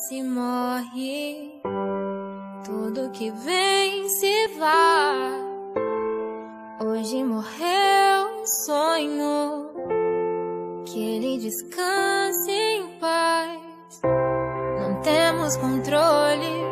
se morre, tudo que vem se vai. Hoje morreu um sonho, que ele descanse em paz. Não temos controle